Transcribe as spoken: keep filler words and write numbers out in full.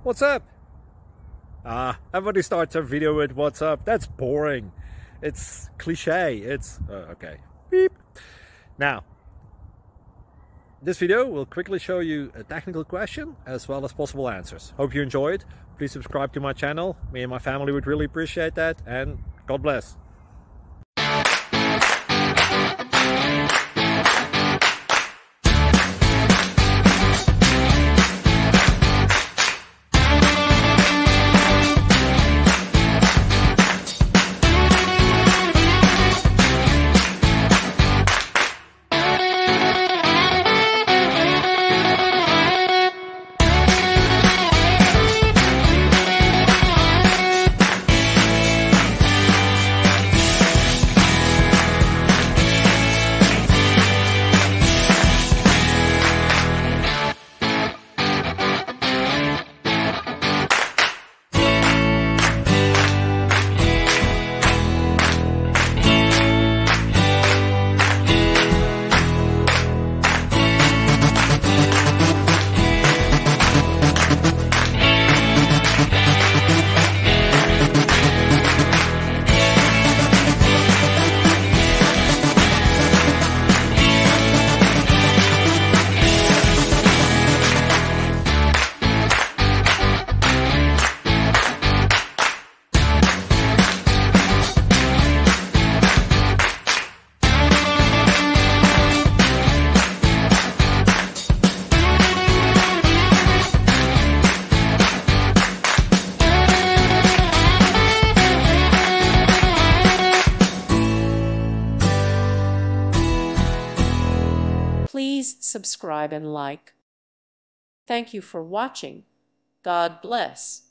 What's up? Ah, everybody starts their video with what's up. That's boring. It's cliche. It's uh, okay. Beep. Now, this video will quickly show you a technical question as well as possible answers. Hope you enjoyed. Please subscribe to my channel. Me and my family would really appreciate that, and God bless. Please subscribe and like. Thank you for watching. God bless.